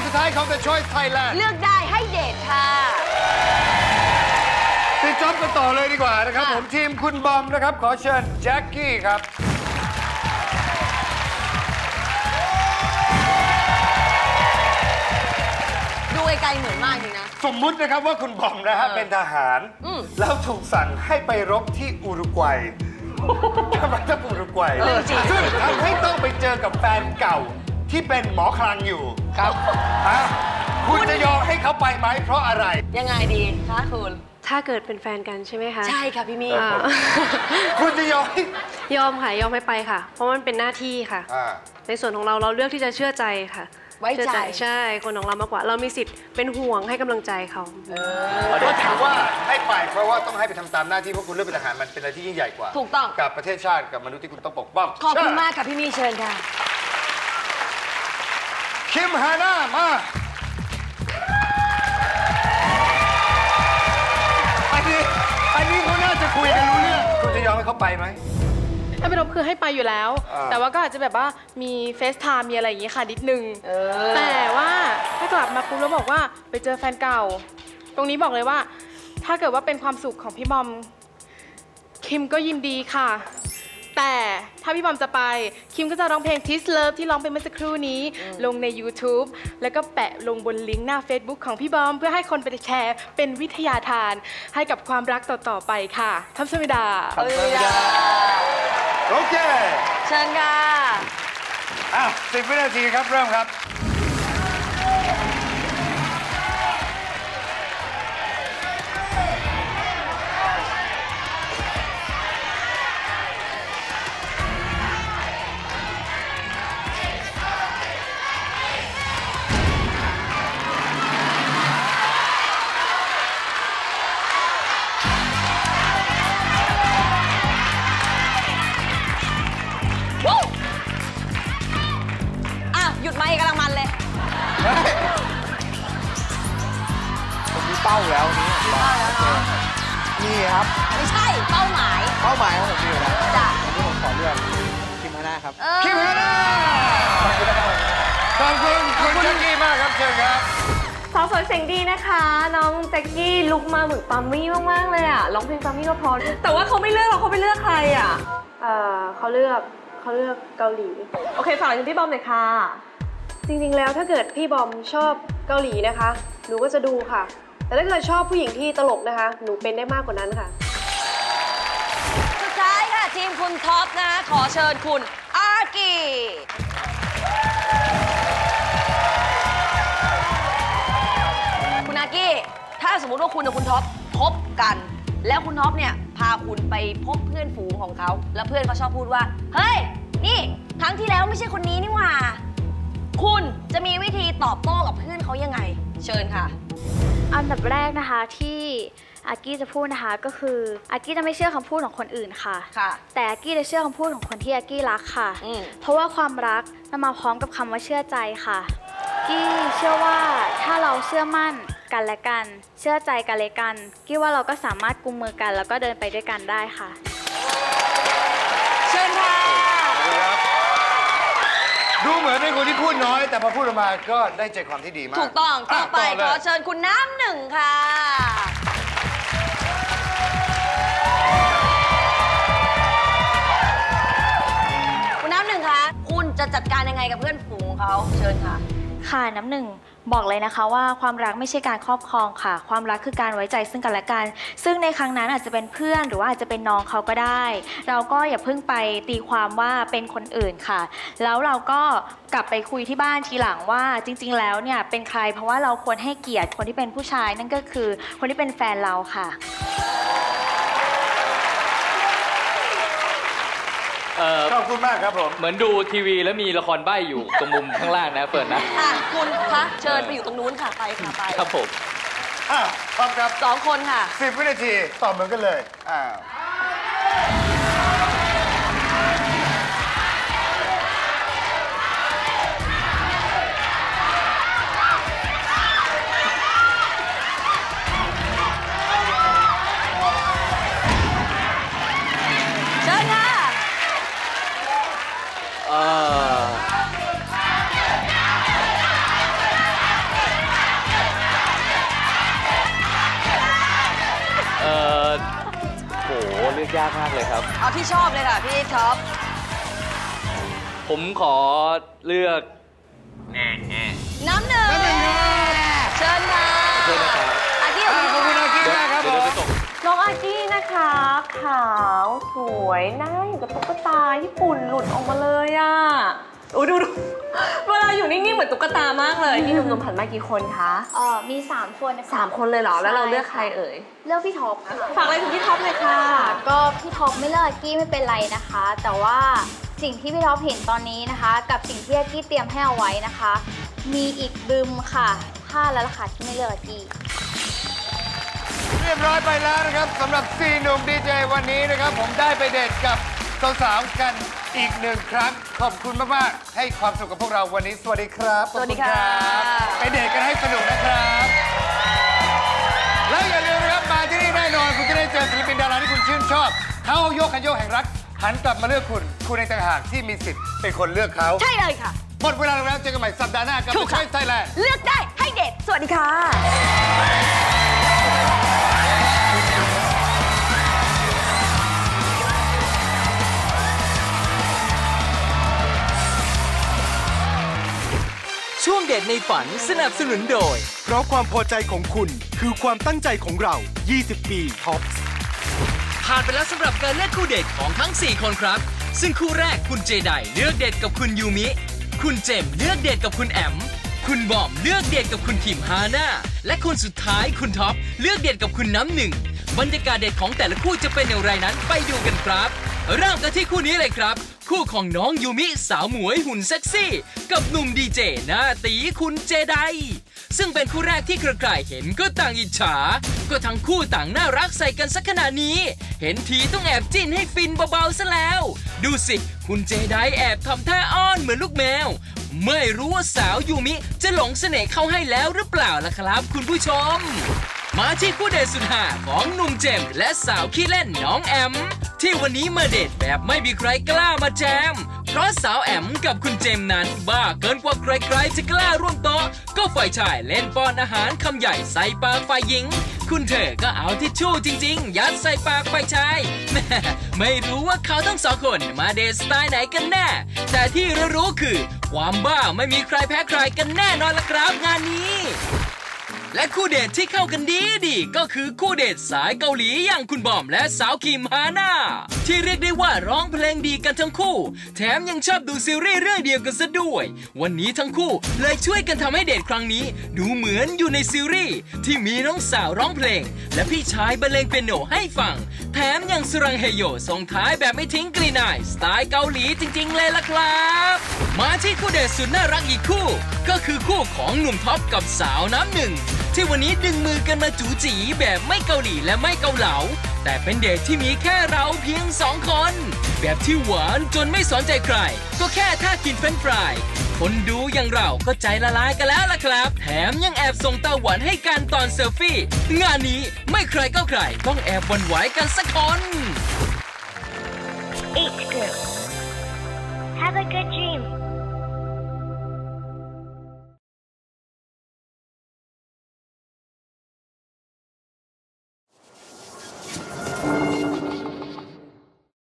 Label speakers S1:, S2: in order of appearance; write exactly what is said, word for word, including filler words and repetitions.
S1: สุดท้ายของ The Choice Thailand
S2: เลือกได้ให้เดทค่ะ
S1: ติดจ็อบกันต่อเลยดีกว่านะครับผมทีมคุณบอมนะครับขอเชิญแจ็คกี้ครับ
S2: ดูไกลๆเหมือนมากจริงนะ
S1: สมมุตินะครับว่าคุณบอมนะฮะเป็นทหารแล้วถูกสั่งให้ไปรบที่อุรุกวัยทำไมต้องอุรุกวัยซึ่งทำให้ต้องไปเจอกับแฟนเก่าที่เป็นหมอคลังอยู่ครับคุณจะยอมให้เขาไปไหมเพราะอะไร
S2: ยังไงดีคะคุณ
S3: ถ้าเกิดเป็นแฟนกันใช่ไหมคะ
S2: ใช่ค่ะพี่มี่
S1: คุณจะยอม
S3: ยอมค่ะยอมให้ไปค่ะเพราะมันเป็นหน้าที่ค่ะในส่วนของเราเราเลือกที่จะเชื่อใจค่ะ
S2: ไว้ใจ
S3: ใช่คนของเรามากกว่าเรามีสิทธิ์เป็นห่วงให้กำลังใจเขา
S1: ก็ถือว่าให้ไปเพราะว่าต้องให้ไปทำตามหน้าที่เพราะคุณเลือกเป็นทหารมันเป็นอะไรที่ยิ่งใหญ่กว่า
S2: ถูกต้อง
S1: กับประเทศชาติกับมนุษย์ที่คุณต้องปกป้อง
S2: ขอบคุณมากค่ะพี่มี่เชิญค่ะ
S1: คิมฮาน่ามาอันนี้อันนี้เขาน่าจะคุยกันรู้เรื่องคุณจะยอมให้เขาไปไหม
S4: ถ้าไปรบคือให้ไปอยู่แล้วแต่ว่าก็อาจจะแบบว่ามีเฟซไทม์มีอะไรอย่างงี้ค่ะนิดนึงแต่ว่าถ้ากลับมาปุ๊บแล้วบอกว่าไปเจอแฟนเก่าตรงนี้บอกเลยว่าถ้าเกิดว่าเป็นความสุขของพี่บอมคิมก็ยินดีค่ะแต่ถ้าพี่บอมจะไปคิมก็จะร้องเพลง This Love ที่ร้องไปเมื่อสักครู่นี้ลงใน YouTube แล้วก็แปะลงบนลิงก์หน้า Facebook ของพี่บอมเพื่อให้คนไปแชร์เป็นวิทยาทานให้กับความรักต่อๆไปค่ะทัพสมิดา
S1: ทัพสมิดาโอเค
S2: เชิญค่ะ
S1: อ่ะสิบวินาทีครับเริ่มครับ
S2: หยุดไหมกำลังมันเลย
S5: ผมมีเป้าแล้วนี่
S2: เป้าแล้วเนาะ
S5: นี่ครับ
S2: ไม่ใช่เป้าหมาย
S5: เป้าหมายของผมอยู่นะ
S2: จ้ะ
S5: วันนี้ผมขอเลือกคิมฮาน่าครับ
S1: คิมฮาน่าขอบคุณคุณแจ็คกี้มากครับเชิญครับ
S3: สาวสวยเสียงดีนะคะน้องแจ็คกี้ลุกมาเหมือนปามี่มากๆเลยอ่ะร้องเพลงปามี่ก็พอแต่ว่าเขาไม่เลือกเราเขาไปเลือกใครอ่ะเออเขาเลือกเขาเลือกเกาหลีโอเคฝากถึงพี่บอมหน่อยค่ะจริงๆแล้วถ้าเกิดพี่บอมชอบเกาหลีนะคะหนูก็จะดูค่ะแต่ถ้าเกิดชอบผู้หญิงที่ตลกนะคะหนูเป็นได้มากกว่านั้นค่ะ
S2: สุดท้ายค่ะทีมคุณท็อปนะคะขอเชิญคุณอากิคุณอากิถ้าสมมุติว่าคุณกับคุณท็อปคบกันแล้วคุณท็อปเนี่ยพาคุณไปพบเพื่อนฝูงของเขาแล้วเพื่อนเขาชอบพูดว่าเฮ้ยนี่ครั้งที่แล้วไม่ใช่คนนี้นี่หว่าคุณจะมีวิธีตอบโต้กับเพื่อนเขายังไงเชิญค่ะ
S6: อันดับแรกนะคะที่อากี้จะพูดนะคะก็คืออากี้จะไม่เชื่อคำพูดของคนอื่นค่ะ
S2: ค่ะ
S6: แต่อากี้จะเชื่อคำพูดของคนที่อากี้รักค่ะเพราะว่าความรักมันมาพร้อมกับคำว่าเชื่อใจค่ะกี้เชื่อว่าถ้าเราเชื่อมั่นกันและกันเชื่อใจกันและกันกี้ว่าเราก็สามารถกุมมือกันแล้วก็เดินไปด้วยกันได้ค่ะ
S2: เชิญค่ะ
S1: ดูเหมือนเป็นคนที่พูดน้อยแต่พอพูดออกมาก็ได้ใจความที่ดีมาก
S2: ถูกต้องต่อไปขอเชิญคุณน้ำหนึ่งค่ะคุณน้ำหนึ่งคะคุณจะจัดการยังไงกับเพื่อนฝูงเขาเชิญค่ะ
S6: ค่ะน้ำหนึ่งบอกเลยนะคะว่าความรักไม่ใช่การครอบครองค่ะความรักคือการไว้ใจซึ่งกันและกันซึ่งในครั้งนั้นอาจจะเป็นเพื่อนหรือว่าอาจจะเป็นน้องเขาก็ได้เราก็อย่าเพิ่งไปตีความว่าเป็นคนอื่นค่ะแล้วเราก็กลับไปคุยที่บ้านทีหลังว่าจริงๆแล้วเนี่ยเป็นใครเพราะว่าเราควรให้เกียรติคนที่เป็นผู้ชายนั่นก็คือคนที่เป็นแฟนเราค่ะ
S1: ขอบคุณมากครับผม
S5: เหมือนดูทีวีแล้วมีละครใบ้อยู่ตรงมุมข้างล่างนะเปิดนะ
S2: อ่ะคุณคะเชิญไปอยู่ตรงนู้นค่ะไปค่ะไป
S5: ครับผม
S1: อ่ะพร้อมครับ
S2: สองคนค่ะ
S1: สิบวินาทีตอบเหมือนกันเลยอ่า
S5: ยากมากเลยครับ
S2: เอาที่ชอบเลยค่ะพี่ท็อป
S5: ผมขอเลือก
S2: น้ำหนึ่งเชิญค่ะ
S5: เชิญนะครับ
S2: อากี้
S1: อ่าขอบคุณอากี้มากครับ
S5: เดี๋
S1: ผ
S5: ยว
S1: ม
S5: ไปส่ง
S3: น้องอากี้นะคะขาวสวยหน้าอยู่กับตุ๊กตาญี่ปุ่นหลุดออกมาเลยอ่ะโอ้ดูดูเวลาอยู่นิ่งๆเหมือนตุ๊กตามากเลยนี่หนุ่มๆผ่านมากี่คนคะ
S6: เออมีสามคนนะคะ
S3: สามคนเลยเหรอแล้วเราเลือกใครเอ่ย
S6: เลือกพี่ท็อปค่ะ
S3: ฝากอะไรถึงพี่ท็อปเลยค่ะ
S6: ก็พี่ท็อปไม่เลือกอากี้ไม่เป็นไรนะคะ แต่ว่าสิ่งที่พี่ท็อปเห็นตอนนี้นะคะ กับสิ่งที่อากี้เตรียมให้เอาไว้นะคะ มีอีกบึมค่ะผ้าและราคาที่ไม่เลือกอากี้
S1: เรียบร้อยไปแล้วนะครับสำหรับสี่หนุ่มดีเจวันนี้นะครับ ผมได้ไปเดทกับสาวๆกันอีกหนึ่งครั้งขอบคุณมากๆให้ความสุขกับพวกเราวันนี้สวัสดีครับ
S2: สวัสดีค่ะ
S1: ไปเดทกันให้สนุกนะครับแล้วอย่าลืมนะครับมาที่นี่แน่นอนคุณจะได้เจอศิลปินดาราที่คุณชื่นชอบเขาโยกคันโยกแห่งรักหันกลับมาเลือกคุณคุณในต่างหากที่มีสิทธิ์เป็นคนเลือกเขา
S2: ใช่เลยค่ะ
S1: หมดเวลาแล้วเจอกันใหม่สัปดาห์หน้ากับ
S2: ถูกค่ะ
S1: ใช่ไทยแลนด์
S2: เลือกได้ให้เด็ด สวัสดีค่ะ
S7: ช่วงเดทในฝันสนับสนุนโดย
S8: เพราะความพอใจของคุณคือความตั้งใจของเรา ยี่สิบ ปีท็อป
S7: ผ่านไปแล้วสำหรับการเลือกคู่เดทของทั้ง สี่ คนครับ ซึ่งคู่แรกคุณเจไดเลือกเดทกับคุณยูมิ คุณเจมเลือกเดทกับคุณแอม คุณบอมเลือกเดทกับคุณคิมฮาน่า และคนสุดท้ายคุณท็อปเลือกเดทกับคุณน้ำหนึ่ง บรรยากาศเดทของแต่ละคู่จะเป็นอย่างไรนั้นไปดูกันครับเริ่มกันที่คู่นี้เลยครับ คู่ของน้องยูมิสาวหมวยหุ่นเซ็กซี่ กับหนุ่มดีเจหน้าตีคุณเจไดซึ่งเป็นคู่แรกที่ใครๆเห็นก็ต่างอิจฉา ก็ทั้งคู่ต่างน่ารักใส่กันสักขนาดนี้ เห็นทีต้องแอบจิ้นให้ฟินเบาๆซะแล้ว ดูสิคุณเจไดแอบทำท่าอ้อนเหมือนลูกแมว ไม่รู้ว่าสาวยูมิจะหลงเสน่ห์เข้าให้แล้วหรือเปล่าล่ะครับคุณผู้ชม มาที่คู่เดทสุดหาของหนุ่มเจมส์และสาวขี้เล่นน้องแอม ที่วันนี้มาเดทแบบไม่มีใครกล้ามาแจม เพราะสาวแอมกับคุณเจมส์นั้นบ้าเกินกว่าใครๆจะกล้าร่วมโต๊ะก็ฝ่ายชายเล่นป้อนอาหารคำใหญ่ใส่ปากฝ่ายหญิง คุณเธอก็เอาทิชชู่จริงๆยัดใส่ปากฝ่ายชายแม่ไม่รู้ว่าเขาทั้งสองคนมาเดทสไตล์ไหนกันแน่แต่ที่รู้ๆคือความบ้าไม่มีใครแพ้ใครกันแน่นอนละครับงานนี้ และคู่เดทที่เข้ากันดีดีก็คือคู่เดทสายเกาหลีอย่างคุณบอมและสาวคิมฮาน่าที่เรียกได้ว่าร้องเพลงดีกันทั้งคู่แถมยังชอบดูซีรีส์เรื่องเดียวกันซะด้วยวันนี้ทั้งคู่เลยช่วยกันทำให้เดทครั้งนี้ดูเหมือนอยู่ในซีรีส์ที่มีน้องสาวร้องเพลงและพี่ชายบรรเลงเปียโนให้ฟังแถมยังสรังเฮโยส่งท้ายแบบไม่ทิ้งกลิ่นอายสไตล์เกาหลีจริงๆเลยล่ะครับมาที่คู่เดทสุดน่ารักอีกคู่ก็คือคู่ของหนุ่มท็อปกับสาวน้ำหนึ่งที่วันนี้ดึงมือกันมาจูจีแบบไม่เกาหลีและไม่เกาเหลาแต่เป็นเดทที่มีแค่เราเพียงสองคนแบบที่หวานจนไม่สนใจใครก็แค่ท่ากินเฟรนช์ฟรายคนดูอย่างเราก็ใจละลายกันแล้วล่ะครับแถมยังแอบส่งตาหวานให้กันตอนเซลฟี่งานนี้ไม่ใครก็ใครต้องแอบหวั่นไหวกันสักคน
S9: H group. Have a good dream.